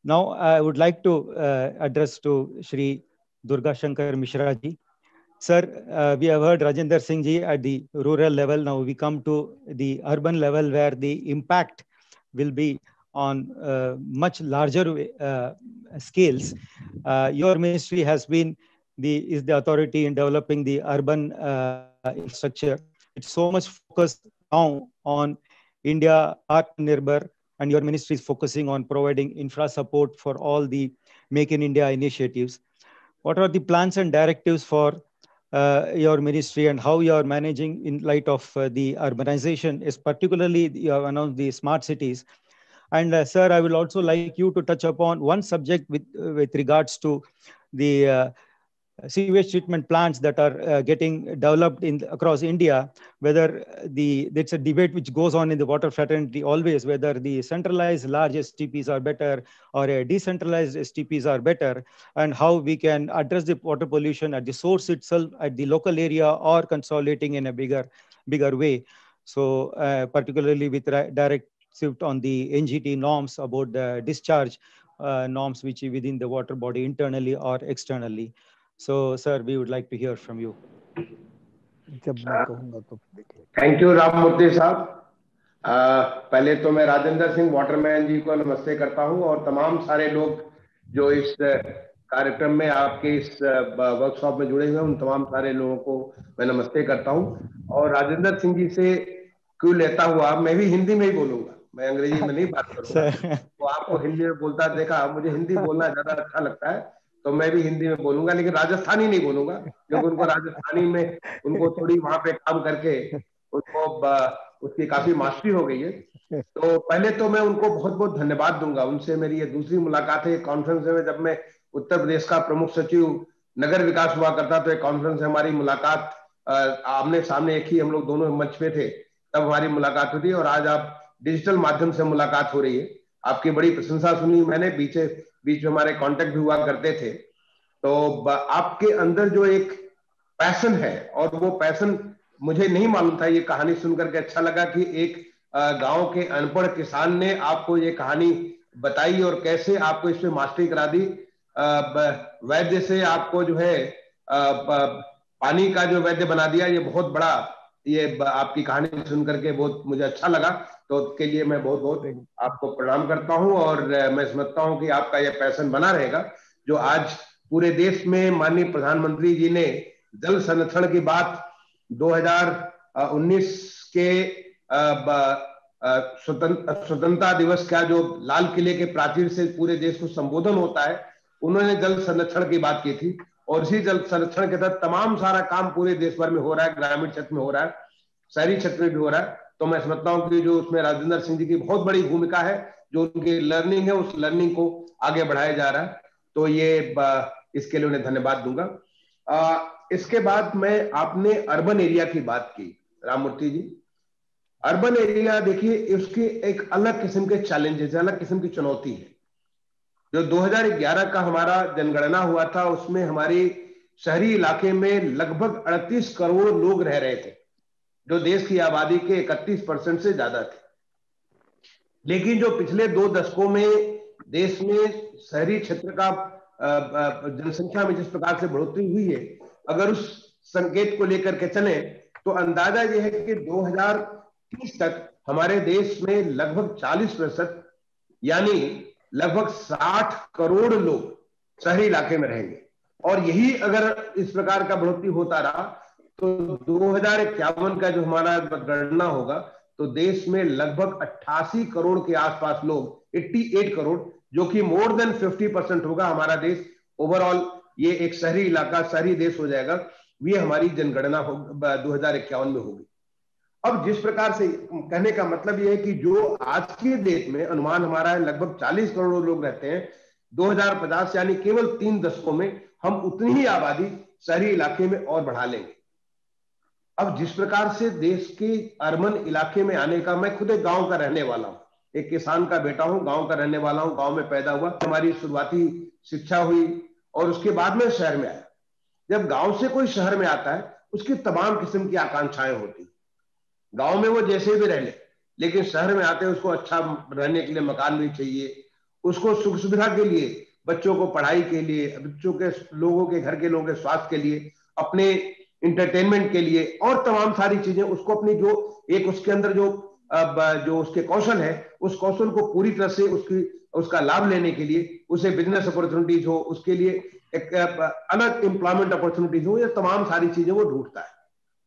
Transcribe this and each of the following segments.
Now, I would like to address to Shri Durga Shankar Mishra ji. Sir, we have heard Rajendra Singh ji at the rural level. Now we come to the urban level where the impact will be on much larger scales. Your ministry has been is the authority in developing the urban infrastructure. It's so much focused now on India Atmanirbhar, and your ministry is focusing on providing infra support for all the Make in India initiatives. What are the plans and directives for your ministry, and how you are managing in light of the urbanization, is particularly you have announced the smart cities? And sir, I will also like you to touch upon one subject with regards to the sewage treatment plants that are getting developed in across India. Whether it's a debate which goes on in the water fraternity always, whether the centralized large STPs are better or a decentralized STPs are better, and how we can address the water pollution at the source itself, at the local area, or consolidating in a bigger way. So particularly with direct shift on the NGT norms about the discharge norms which are within the water body internally or externally. So, sir, we would like to hear from you. Thank you Ram Murthy साहब। पहले तो मैं Rajendra Singh Waterman जी को नमस्ते करता हूं, और तमाम सारे लोग जो इस कार्यक्रम में आपके इस वर्कशॉप में जुड़े हुए हैं, उन तमाम सारे लोगों को मैं नमस्ते करता हूं। और राजेंद्र सिंह जी से क्यों लेता हुआ, मैं भी हिंदी में ही बोलूंगा, मैं अंग्रेजी में नहीं बात करूंगा। तो आपको हिंदी में बोलता देखा, मुझे हिंदी बोलना ज्यादा अच्छा लगता है, तो मैं भी हिंदी में बोलूंगा, लेकिन राजस्थानी नहीं बोलूंगा, क्योंकि उनको राजस्थानी में उनको थोड़ी वहां पे काम करके उनको उसकी काफी मास्टरी हो गई है। तो पहले तो मैं उनको बहुत बहुत धन्यवाद दूंगा। उनसे मेरी ये दूसरी मुलाकात है कॉन्फ्रेंस में। जब मैं उत्तर प्रदेश का प्रमुख सचिव नगर विकास हुआ करता, तो एक कॉन्फ्रेंस में हमारी मुलाकात आमने सामने, एक ही हम लोग दोनों मंच पे थे, तब हमारी मुलाकात हुई थी। और आज आप डिजिटल माध्यम से मुलाकात हो रही है। आपकी बड़ी प्रशंसा सुनी मैंने, बीच में हमारे कांटेक्ट भी हुआ करते थे। तो आपके अंदर जो एक पैशन है, और वो पैशन मुझे नहीं मालूम था, ये कहानी सुनकर के अच्छा लगा कि एक गांव के अनपढ़ किसान ने आपको ये कहानी बताई, और कैसे आपको इसमें मास्टरी करा दी। वैद्य से आपको जो है पानी का जो वैद्य बना दिया, ये बहुत बड़ा, ये आपकी कहानी सुन करके बहुत मुझे अच्छा लगा। तो उसके लिए मैं बहुत बहुत आपको प्रणाम करता हूं, और मैं समझता हूं कि आपका यह पैशन बना रहेगा। जो आज पूरे देश में माननीय प्रधानमंत्री जी ने जल संरक्षण की बात 2019 के स्वतंत्रता दिवस का जो लाल किले के प्राचीर से पूरे देश को संबोधन होता है, उन्होंने जल संरक्षण की बात की थी। और इसी जल संरक्षण के तहत तमाम सारा काम पूरे देश भर में हो रहा है, ग्रामीण क्षेत्र में हो रहा है, शहरी क्षेत्र में भी हो रहा है। तो मैं समझता हूं कि जो उसमें राजेंद्र सिंह जी की बहुत बड़ी भूमिका है, जो उनकी लर्निंग है, उस लर्निंग को आगे बढ़ाया जा रहा है। तो ये इसके लिए उन्हें धन्यवाद दूंगा। इसके बाद में आपने अर्बन एरिया की बात की राममूर्ति जी। अर्बन एरिया देखिए, उसके एक अलग किस्म के चैलेंजेस, अलग किस्म की चुनौती है। जो 2011 का हमारा जनगणना हुआ था, उसमें हमारी शहरी इलाके में लगभग 38 करोड़ लोग रह रहे थे, जो देश की आबादी के 31% से ज्यादा थे। लेकिन जो पिछले 2 दशकों में देश में शहरी क्षेत्र का जनसंख्या में जिस प्रकार से बढ़ोतरी हुई है, अगर उस संकेत को लेकर के चले, तो अंदाजा यह है कि 2030 तक हमारे देश में लगभग 40%, यानी लगभग 60 करोड़ लोग शहरी इलाके में रहेंगे। और यही अगर इस प्रकार का बढ़ोतरी होता रहा, तो 2051 का जो हमारा गणना होगा, तो देश में लगभग 88 करोड़ के आसपास लोग, 88 करोड़, जो कि मोर देन 50% होगा हमारा देश ओवरऑल। ये एक शहरी इलाका, शहरी देश हो जाएगा। ये हमारी जनगणना 2051 में होगी। अब जिस प्रकार से कहने का मतलब यह है कि जो आज के देश में अनुमान हमारा है लगभग 40 करोड़ लोग रहते हैं, 2050 यानी केवल 3 दशकों में हम उतनी ही आबादी शहरी इलाके में और बढ़ा लेंगे। अब जिस प्रकार से देश के अर्बन इलाके में आने का, मैं खुद एक गांव का रहने वाला हूं, एक किसान का बेटा हूं, गांव का रहने वाला हूं, गांव में पैदा हुआ, हमारी शुरुआती शिक्षा हुई, और उसके बाद में शहर में आया। जब गांव से कोई शहर में आता है, उसकी तमाम किस्म की आकांक्षाएं होती। गांव में वो जैसे भी रह ले, लेकिन शहर में आते हैं उसको अच्छा रहने के लिए मकान भी चाहिए, उसको सुख सुविधा के लिए, बच्चों को पढ़ाई के लिए, बच्चों के लोगों के घर के लोगों के स्वास्थ्य के लिए, अपने इंटरटेनमेंट के लिए और तमाम सारी चीजें, उसको अपनी जो एक उसके अंदर जो उसके कौशल है, उस कौशल को पूरी तरह से उसका लाभ लेने के लिए, उसे बिजनेस अपॉर्चुनिटीज हो, उसके लिए एक अलग एम्प्लॉयमेंट अपॉर्चुनिटीज हो, ये तमाम सारी चीजें वो ढूंढता है।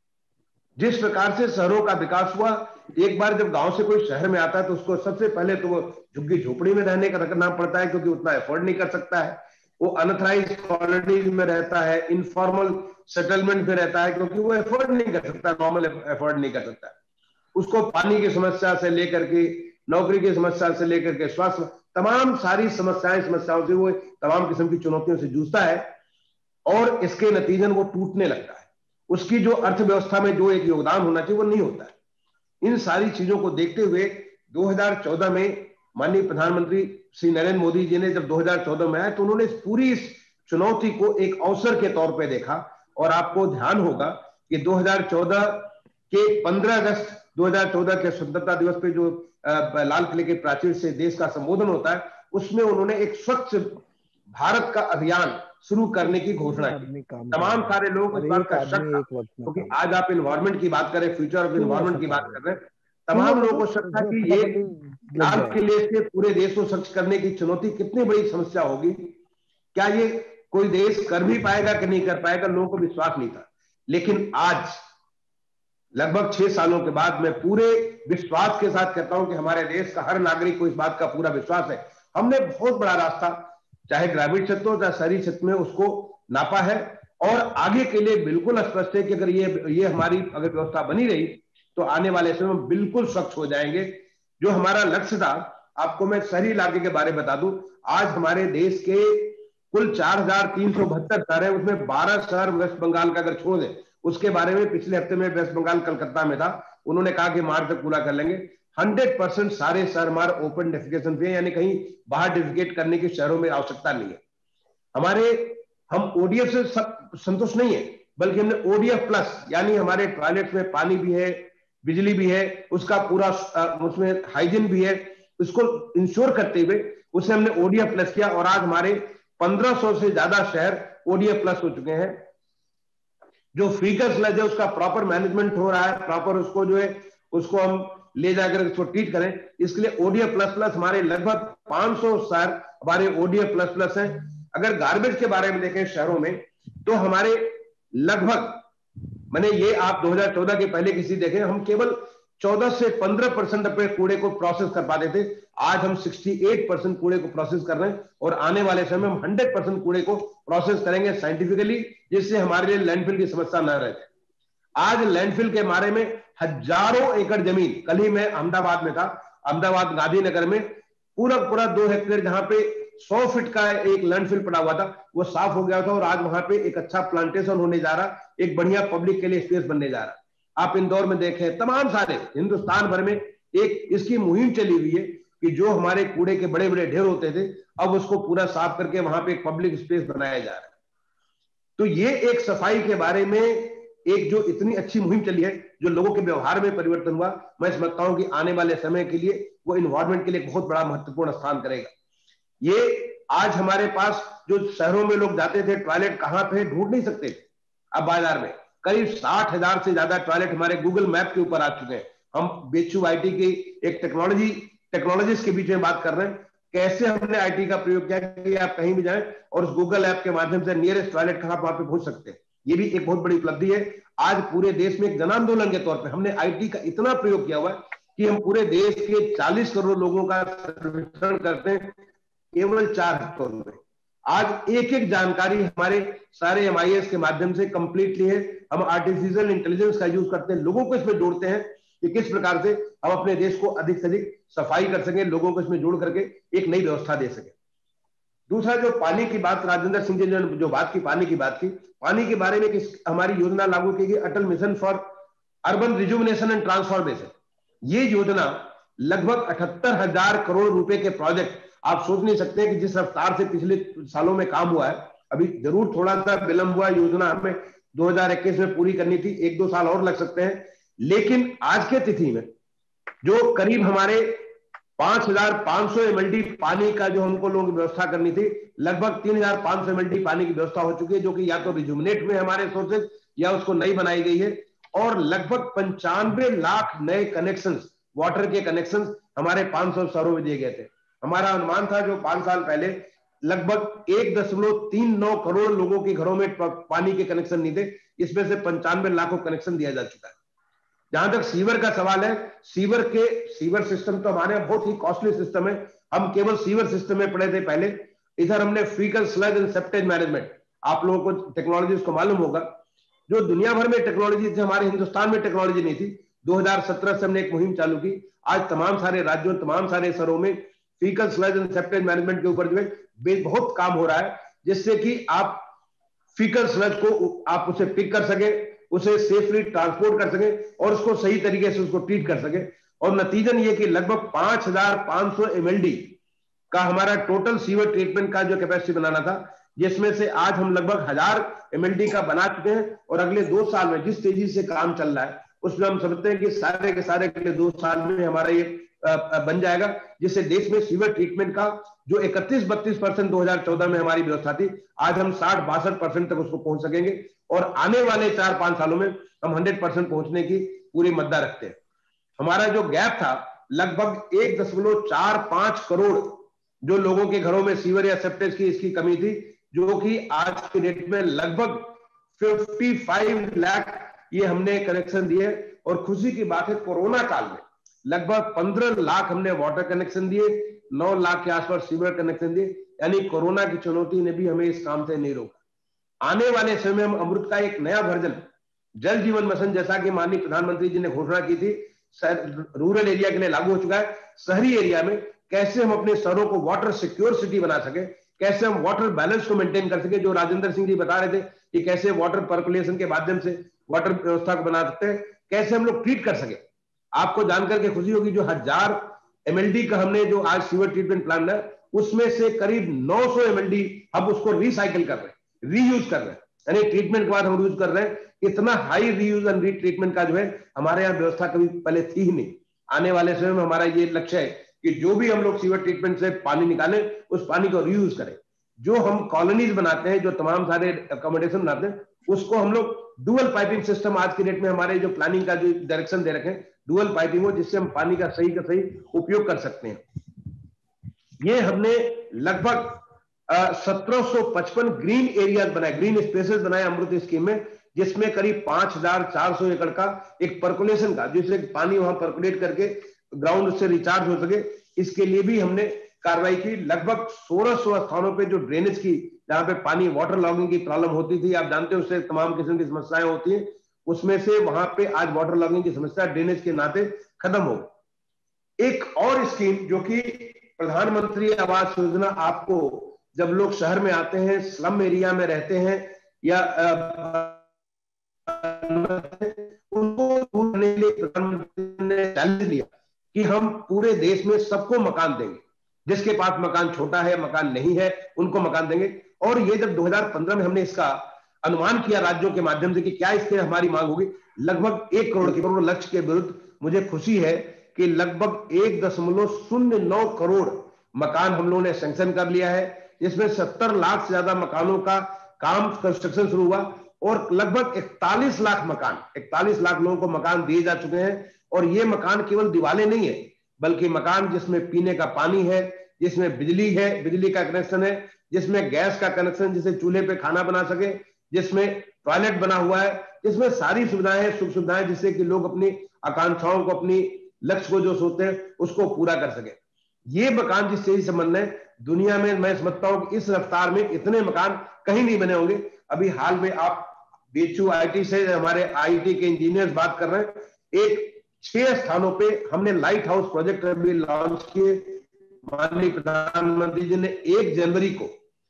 जिस प्रकार से शहरों का विकास हुआ, एक बार जब गांव से कोई शहर में आता है तो उसको सबसे पहले तो वो झुग्गी झोपड़ी में रहने का रखना पड़ता है, क्योंकि उतना एफोर्ड नहीं कर सकता है। वो अनऑथराइज्ड कॉलोनीज में रहता है, इनफॉर्मल सेटलमेंट में रहता है, क्योंकि वो एफोर्ड नहीं कर सकता, नॉर्मल एफोर्ड नहीं कर सकता। उसको पानी की समस्या से लेकर के, नौकरी की समस्या से लेकर के, स्वास्थ्य, तमाम सारी समस्याओं से वो तमाम किस्म की चुनौतियों से जूझता है, और इसके नतीजन वो टूटने लगता है। उसकी जो अर्थव्यवस्था में जो एक योगदान होना चाहिए वो नहीं होता है। इन सारी चीजों को देखते हुए 2014 में माननीय प्रधानमंत्री श्री नरेंद्र मोदी जी ने जब 2014 में आए तो उन्होंने इस चुनौती को एक अवसर के तौर पे देखा। और आपको ध्यान होगा कि 2014 के 15 अगस्त 2014 के स्वतंत्रता दिवस पे जो लाल किले के प्राचीर से देश का संबोधन होता है, उसमें उन्होंने एक स्वच्छ भारत का अभियान शुरू करने की घोषणा की। तमाम सारे लोग इस बात का शक था, क्योंकि आज आप इन्वायरमेंट की बात करें, फ्यूचर ऑफ इन्वायरमेंट की बात कर रहे हैं, तमाम लोगों को शक था कि ये लाल किले से पूरे देश को स्वच्छ करने की चुनौती कितनी बड़ी समस्या होगी, क्या ये कोई देश कर भी पाएगा कि नहीं कर पाएगा, लोगों को विश्वास नहीं था। लेकिन आज लगभग 6 सालों के बाद मैं पूरे विश्वास के साथ कहता हूं कि हमारे देश का हर नागरिक को इस बात का पूरा विश्वास है। हमने बहुत बड़ा रास्ता, चाहे ग्रामीण क्षेत्र हो चाहे शहरी क्षेत्र में, उसको नापा है, और आगे के लिए बिल्कुल स्पष्ट है कि अगर ये हमारी अगर व्यवस्था बनी रही तो आने वाले समय में बिल्कुल स्वच्छ हो जाएंगे। जो हमारा लक्ष्य था, आपको मैं शहरी इलाके के बारे में बता दूं, आज हमारे देश के कुल 4372 शहर है, उसमें 12 शहर वेस्ट बंगाल का अगर छोड़ दें, उसके बारे में पिछले हफ्ते में वेस्ट बंगाल कलकत्ता में था, उन्होंने कहा कि मार्च तक पूरा कर लेंगे। 100% सारे शहर हमारे ओपन डेफिकेशन पे, यानी कहीं बाहर डिफिकेट करने की शहरों में आवश्यकता नहीं है। हम ओडीएफ से संतुष्ट नहीं है, बल्कि हमने ओडीएफ प्लस, यानी हमारे टॉयलेट्स में पानी भी है, बिजली भी है, उसका पूरा उसमें हाइजीन भी है, उसको इंश्योर करते हुए उसे हमने ओडीएफ प्लस किया, और आज हमारे 1500 से ज्यादा शहर ओडीएफ प्लस हो चुके हैं। जो फीकस स्लज है उसका प्रॉपर मैनेजमेंट हो रहा है, प्रॉपर उसको जो है उसको हम ले जाकर इसको ट्रीट करें। इसके लिए ओडीएफ प्लस प्लस हमारे लगभग 500 शहर हमारे ओडीएफ प्लस प्लस हैं। अगर गार्बेज के बारे में देखें शहरों में, तो हमारे लगभग, मैंने ये आप 2014 के पहले किसी देखें, हम केवल 14 से 15% अपने कूड़े को प्रोसेस कर पाते थे, आज हम 68% कूड़े को प्रोसेस कर रहे हैं, और आने वाले समय में हम 100% कूड़े को प्रोसेस करेंगे साइंटिफिकली, जिससे हमारे लिए लैंडफिल की समस्या न रहे। आज लैंडफिल के बारे में हजारों एकड़ जमीन, कल ही मैं अहमदाबाद में था, अहमदाबाद गांधीनगर में पूरा 2 हेक्टेयर जहां पे 100 फीट का एक लैंडफिल पड़ा हुआ था, वो साफ हो गया था, और आज वहां पे एक अच्छा प्लांटेशन होने जा रहा, एक बढ़िया पब्लिक के लिए स्पेस बनने जा रहा। आप इंदौर में देखें, तमाम सारे हिंदुस्तान भर में एक इसकी मुहिम चली हुई है कि जो हमारे कूड़े के बड़े बड़े ढेर होते थे, अब उसको पूरा साफ करके वहां पे एक पब्लिक स्पेस बनाया जा रहा है। तो ये एक सफाई के बारे में एक जो इतनी अच्छी मुहिम चली है, जो लोगों के व्यवहार में परिवर्तन हुआ, मैं समझता हूं कि आने वाले समय के लिए वो इन्वायरमेंट के लिए बहुत बड़ा महत्वपूर्ण स्थान करेगा। ये आज हमारे पास जो शहरों में लोग जाते थे, टॉयलेट कहां पे ढूंढ नहीं सकते थे, अब बाजार में करीब 60,000 से ज्यादा टॉयलेट हमारे गूगल मैप के ऊपर आ चुके हैं। हम बेचू आईटी की एक टेक्नोलॉजिस्ट के बीच में बात कर रहे हैं, कैसे हमने आईटी का प्रयोग किया कि आप कहीं भी जाएं और उस गूगल ऐप के माध्यम से नियरेस्ट टॉयलेट कहां वहां पे पहुंच सकते हैं। ये भी एक बहुत बड़ी उपलब्धि है। आज पूरे देश में एक जन आंदोलन के तौर पर हमने आईटी का इतना प्रयोग किया हुआ है कि हम पूरे देश के 40 करोड़ लोगों का सर्वेक्षण करते हैं केवल 4 हफ्तों में। आज एक जानकारी हमारे सारे MIS के माध्यम से कंप्लीटली है। हम आर्टिफिशियल इंटेलिजेंस का यूज करते हैं, लोगों को इसमें जोड़ते हैं कि किस प्रकार से हम अपने देश को अधिक से अधिक सफाई कर सकें, लोगों को इसमें जोड़ करके एक नई व्यवस्था दे सके। दूसरा, जो पानी की बात राजेंद्र सिंह जी ने जो बात की, पानी की बात की, पानी के बारे में हमारी योजना लागू की गई, Atal mission for urban rejuvenation and transformation. ये योजना लगभग 78,000 करोड़ रुपए के प्रोजेक्ट, आप सोच नहीं सकते कि जिस रफ्तार से पिछले सालों में काम हुआ है, अभी जरूर थोड़ा सा विलंब हुआ, योजना हमें 2021 में पूरी करनी थी, 1-2 साल और लग सकते हैं, लेकिन आज के तिथि में जो करीब हमारे 5500 mld पानी का जो हमको लोगों की व्यवस्था करनी थी, लगभग 3500 mld पानी की व्यवस्था हो चुकी है, जो कि या तो रिजुमिनेट में हमारे सोर्सेज या उसको नई बनाई गई है। और लगभग 95 लाख नए कनेक्शंस, वाटर के कनेक्शंस हमारे 500 शहरों में दिए गए थे। हमारा अनुमान था जो 5 साल पहले लगभग 1.39 करोड़ लोगों के घरों में पानी के कनेक्शन नहीं थे, इसमें से 95 लाख को कनेक्शन दिया जा चुका है। जहां तक सीवर का सवाल है, सीवर सिस्टम तो हमारे बहुत ही कॉस्टली सिस्टम है। हम केवल सीवर सिस्टम में पड़े थे पहले। इधर हमने faecal sludge and septage management, आप लोगों को टेक्नोलॉजी को मालूम होगा, जो दुनिया भर में टेक्नोलॉजी थी, हमारे हिंदुस्तान में टेक्नोलॉजी नहीं थी। 2017 से हमने एक मुहिम चालू की। आज तमाम सारे राज्यों, तमाम सारे शहरों में faecal sludge and septage management के ऊपर जो है बहुत काम हो रहा है, जिससे कि आप फीकल स्लज को आप उसे पिक कर सके, उसे सेफली ट्रांसपोर्ट कर सके और उसको सही तरीके से उसको ट्रीट कर सके। और नतीजन ये कि लगभग 5500 mld का हमारा टोटल सीवर ट्रीटमेंट का जो कैपेसिटी बनाना था, जिसमें से आज हम लगभग 1000 mld का बना चुके हैं। और अगले 2 साल में जिस तेजी से काम चल रहा है, उसमें हम समझते हैं कि सारे के सारे अगले 2 साल में हमारा ये बन जाएगा, जिससे देश में सीवर ट्रीटमेंट का जो 31-32% 2014 में हमारी व्यवस्था थी, आज हम 60-62% तक उसको पहुंच सकेंगे। और आने वाले 4-5 सालों में हम 100% पहुंचने की पूरी मद्दा रखते हैं। हमारा जो गैप था लगभग 1.45 करोड़ जो लोगों के घरों में सीवर या सेप्टेज की इसकी कमी थी, जो कि आज के डेट में लगभग 55 लाख ये हमने कनेक्शन दिए। और खुशी की बात है, कोरोना काल में लगभग 15 लाख हमने वाटर कनेक्शन दिए, 9 लाख के आसपास सीवर कनेक्शन दिए। यानी कोरोना की चुनौती ने भी हमें इस काम से नहीं रोका। आने वाले समय में हम अमृत का एक नया वर्जन, जल जीवन मिशन, जैसा कि माननीय प्रधानमंत्री जी ने घोषणा की थी, रूरल एरिया के लिए लागू हो चुका है। शहरी एरिया में कैसे हम अपने शहरों को वाटर सिक्योर सिटी बना सके, कैसे हम वाटर बैलेंस को मेंटेन कर सके, जो राजेंद्र सिंह जी बता रहे थे कि कैसे वाटर पर्कुलेशन के माध्यम से वाटर व्यवस्था को बना सकते हैं, कैसे हम लोग ट्रीट कर सके। आपको जानकर के खुशी होगी, जो 1000 mld का हमने जो आज सीवर ट्रीटमेंट प्लांट है, उसमें से करीब 900 mld हम उसको रिसाइकिल कर रहे हैं, रीयूज कर रहे हैं। यानी ट्रीटमेंट के बाद हम यूज कर रहे हैं। इतना हाई रीयूज एंड रीट्रीटमेंट का जो है हमारे यहाँ व्यवस्था कभी पहले थी ही नहीं। आने वाले समय में हमारा ये लक्ष्य है कि जो भी हम लोग सीवर ट्रीटमेंट से पानी निकालें, उस पानी को रीयूज करें। जो हम कॉलोनीज बनाते हैं, जो तमाम सारे अकोमोडेशन बनाते हैं, उसको हम लोग डुअल पाइपिंग सिस्टम, आज की डेट में हमारे जो प्लानिंग का जो डायरेक्शन दे रखे हैं, डुअल पाइपिंग हो, जिससे हम पानी का सही उपयोग कर सकते हैं। ये हमने लगभग 1755 ग्रीन एरिया बनाए, ग्रीन स्पेसेस बनाए अमृत स्कीम में, जिसमें करीब 5400 एकड़ का एक पर्कुलेशन का, जिससे पानी वहां पर्कुलेट करके ग्राउंड से रिचार्ज हो सके, इसके लिए भी हमने कार्रवाई की। लगभग 1600 स्थानों पे जो ड्रेनेज की, जहां पे पानी वाटर लॉगिंग की प्रॉब्लम होती थी, आप जानते हैं उससे तमाम किस्म की समस्याएं होती हैं, उसमें से वहां पे आज वाटर लॉगिंग की समस्या ड्रेनेज के नाते खत्म हो। एक और स्कीम जो कि प्रधानमंत्री आवास योजना, आपको जब लोग शहर में आते हैं, स्लम एरिया में रहते हैं या उनको ढूंढने के लिए प्रधानमंत्री ने चैलेंज लिया कि हम पूरे देश में सबको मकान देंगे, जिसके पास मकान छोटा है, मकान नहीं है, उनको मकान देंगे। और ये जब 2015 में हमने इसका अनुमान किया राज्यों के माध्यम से कि क्या इसके हमारी मांग होगी, लगभग 1 करोड़ के लक्ष्य के विरुद्ध मुझे खुशी है कि लगभग 1.09 करोड़ मकान हम लोगों ने सैंक्शन कर लिया है, जिसमें 70 लाख से ज्यादा मकानों का काम कंस्ट्रक्शन शुरू हुआ और लगभग 41 लाख लोगों को मकान दिए जा चुके हैं। और ये मकान केवल दीवारें नहीं है, बल्कि मकान जिसमें पीने का पानी है, जिसमें बिजली है, बिजली का कनेक्शन है, जिसमें गैस का कनेक्शन, जिसे चूल्हे पे खाना बना सके, जिसमें टॉयलेट बना हुआ है, जिसमें सारी सुविधाएं, सुख सुविधाएं, जिससे कि लोग अपनी आकांक्षाओं को, अपनी लक्ष्य को जो सोचते हैं उसको पूरा कर सके। ये मकान जिस तेजी से बन रहे हैं, दुनिया में मैं समझता हूं कि इस रफ्तार में इतने मकान कहीं नहीं बने होंगे। अभी हाल में आप बीएचयू आईटी से हमारे आईटी के इंजीनियर्स बात कर रहे हैं, एक 6 स्थानों पे हमने लाइट हाउस प्रोजेक्ट अभी लॉन्च किए। माननीय प्रधानमंत्री जी ने 1 जनवरी को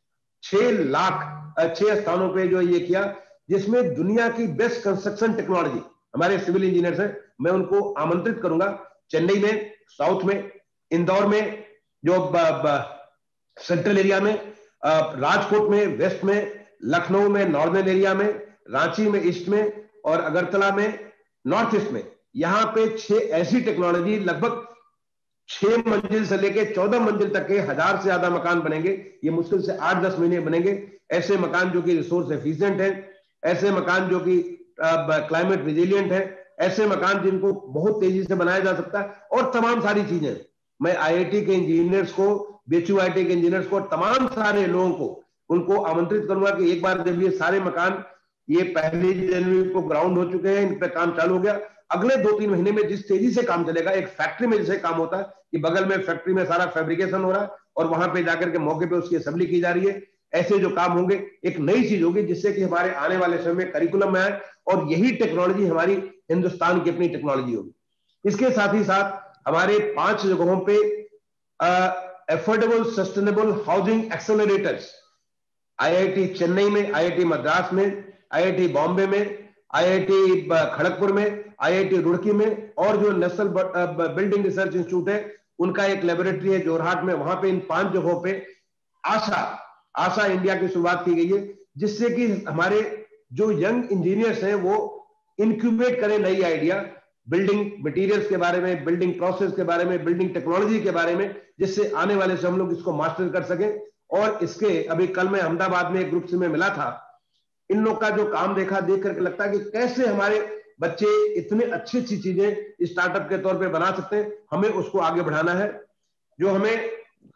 6 स्थानों पे जो ये किया, जिसमें दुनिया की बेस्ट कंस्ट्रक्शन टेक्नोलॉजी हमारे सिविल इंजीनियर्स हैं। मैं उनको आमंत्रित करूंगा, चेन्नई में, साउथ में, इंदौर में, जो सेंट्रल एरिया में, राजकोट में वेस्ट में, लखनऊ में नॉर्दर्न एरिया में, रांची में ईस्ट में, और अगरतला में नॉर्थ ईस्ट में। यहां पे 6 ऐसी टेक्नोलॉजी लगभग 6 मंजिल से लेके 14 मंजिल तक के 1000 से ज्यादा मकान बनेंगे। ये मुश्किल से 8-10 महीने बनेंगे। ऐसे मकान जो कि रिसोर्स एफिशिएंट है, ऐसे मकान जो कि क्लाइमेट रिजिलियंट है, ऐसे मकान जिनको बहुत तेजी से बनाया जा सकता है, और तमाम सारी चीजें। मैं आईआईटी के इंजीनियर्स को, बीएचयूआईटी के इंजीनियर्स को, तमाम सारे लोगों को, उनको आमंत्रित करूंगा कि एक बार जब ये सारे मकान, ये 1 जनवरी को ग्राउंड हो चुके हैं, इन पे काम चालू हो गया, अगले 2-3 महीने में जिस तेजी से काम चलेगा, एक फैक्ट्री में जैसे काम होता है कि बगल में फैक्ट्री में सारा फैब्रिकेशन हो रहा है और वहां पे जाकर के मौके पे उसकी असेंबली की जा रही है, ऐसे जो काम होंगे एक नई चीज होगी, जिससे कि हमारे आने वाले समय में करिकुलम में आए और यही टेक्नोलॉजी हमारी हिंदुस्तान की अपनी टेक्नोलॉजी होगी। इसके साथ ही साथ हमारे 5 जगहों पे affordable sustainable housing accelerators, IIT Chennai में, आईआईटी मद्रास में, आईआईटी बॉम्बे में, आईआईटी खड़गपुर में, आईआईटी रुड़की में, और जो नेशनल बिल्डिंग रिसर्च इंस्टीट्यूट है उनका एक लेबोरेटरी है जोरहाट में, वहां पे इन 5 जगहों पे आशा इंडिया की शुरुआत की गई है, जिससे कि हमारे जो यंग इंजीनियर्स हैं वो इंक्यूबेट करें नई आइडिया, बिल्डिंग मटेरियल्स के बारे में, बिल्डिंग प्रोसेस के बारे में, बिल्डिंग टेक्नोलॉजी के बारे में, जिससे आने वाले से हम लोग इसको मास्टर कर सकें। और इसके अभी कल मैं अहमदाबाद में एक ग्रुप से मैं मिला था, इन लोग का जो काम देख करके लगता है कि कैसे हमारे बच्चे इतने अच्छी चीजें स्टार्टअप के तौर पे बना सकते हैं। हमें उसको आगे बढ़ाना है। जो हमें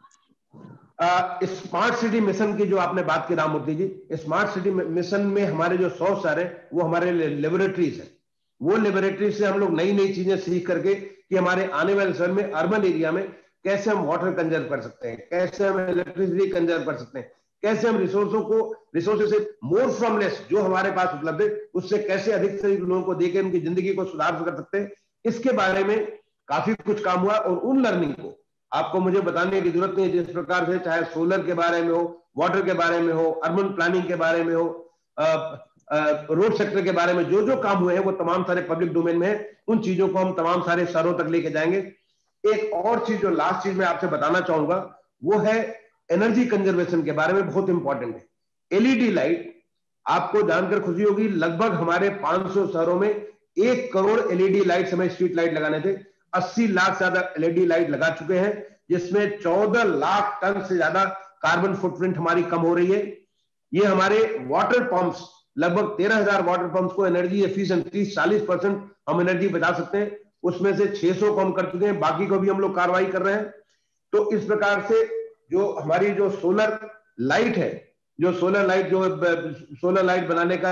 स्मार्ट सिटी मिशन की जो आपने बात की Ramamurthy ji, smart city mission में हमारे जो 100 शहर है वो हमारे लेबोरेटरीज है। वो लेबोरेटरी से हम लोग नई नई चीजें सीख करके कि हमारे आने वाले समय में अर्बन एरिया में कैसे हम वाटर कंजर्व कर सकते हैं, कैसे हम इलेक्ट्रिसिटी कंजर्व कर सकते हैं, कैसे हम रिसोर्सेज से मोर फ्रॉम लेस जो हमारे पास उपलब्ध है उससे कैसे अधिक से अधिक लोगों को देकर उनकी जिंदगी को सुधार कर सकते हैं। इसके बारे में काफी कुछ काम हुआ और उन लर्निंग को आपको मुझे बताने की जरूरत नहीं है। जिस प्रकार से चाहे सोलर के बारे में हो, वाटर के बारे में हो, अर्बन प्लानिंग के बारे में हो, रोड सेक्टर के बारे में जो जो काम हुए हैं वो तमाम सारे पब्लिक डोमेन में है। उन चीजों को हम तमाम सारे शहरों तक लेके जाएंगे। एक और चीज जो लास्ट चीज मैं आपसे बताना चाहूंगा वो है एनर्जी कंजर्वेशन के बारे में, बहुत इंपॉर्टेंट है। एलईडी लाइट, आपको जानकर खुशी होगी, लगभग हमारे 500 शहरों में 1 करोड़ एलईडी लाइट हमें स्ट्रीट लाइट लगाने थे। 80 लाख से ज्यादा एलईडी लाइट लगा चुके हैं, जिसमें 14 लाख टन से ज्यादा कार्बन फुटप्रिंट हमारी कम हो रही है। ये हमारे वाटर पंप्स, लगभग 13,000 वाटर पंप्स को एनर्जी एफिशिएंट 30-40% हम एनर्जी बचा सकते हैं। उसमें से 600 को हम कर चुके हैं, बाकी को भी हम लोग कार्रवाई कर रहे हैं। तो इस प्रकार से जो हमारी जो सोलर लाइट है, जो सोलर लाइट बनाने का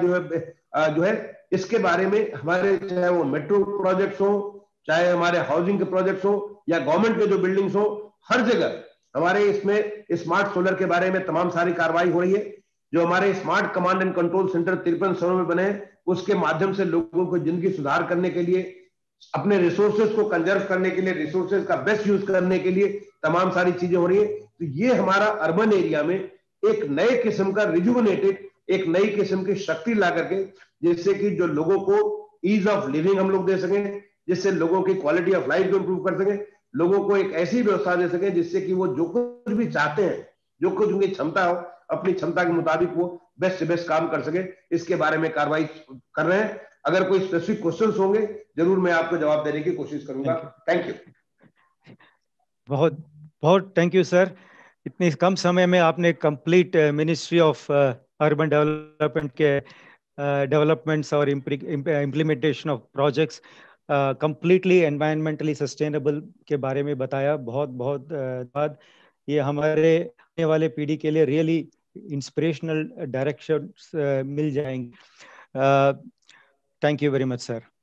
जो है इसके बारे में हमारे, चाहे वो मेट्रो प्रोजेक्ट्स हो, चाहे हमारे हाउसिंग के प्रोजेक्ट्स हो या गवर्नमेंट के जो बिल्डिंग्स हो, हर जगह हमारे इसमें स्मार्ट सोलर के बारे में तमाम सारी कार्रवाई हो रही है। जो हमारे smart command and control centre 53 शहरों में बने हैं, उसके माध्यम से लोगों को जिंदगी सुधार करने के लिए, अपने रिसोर्सेज को कंजर्व करने के लिए, रिसोर्सेज का बेस्ट यूज करने के लिए तमाम सारी चीजें हो रही है। तो ये हमारा अर्बन एरिया में एक नए किस्म का रिजुविनेटेड, एक नई किस्म की शक्ति ला करके, जिससे कि जो लोगों को ईज ऑफ लिविंग हम लोग दे सकें, जिससे लोगों की क्वालिटी ऑफ लाइफ को इंप्रूव कर सकें, लोगों को एक ऐसी व्यवस्था दे सकें जिससे कि वो जो कुछ भी चाहते हैं, जो कुछ उनकी क्षमता हो, अपनी क्षमता के मुताबिक वो बेस्ट से बेस्ट काम कर सके। इसके बारे में कार्रवाई कर रहे हैं। अगर कोई स्पेसिफिक क्वेश्चंस होंगे जरूर मैं आपको जवाब देने की कोशिश करूंगा। Thank you. बहुत बहुत थैंक यू सर। इतने कम समय में आपने complete ministry of urban development के डेवलपमेंट्स और implementation of projects completely environmentally sustainable के बारे में बताया। बहुत बहुत धन्यवाद। ये हमारे आने वाले पीढ़ी के लिए रियली इंस्पिरेशनल डायरेक्शन मिल जाएंगे। Thank you very much sir.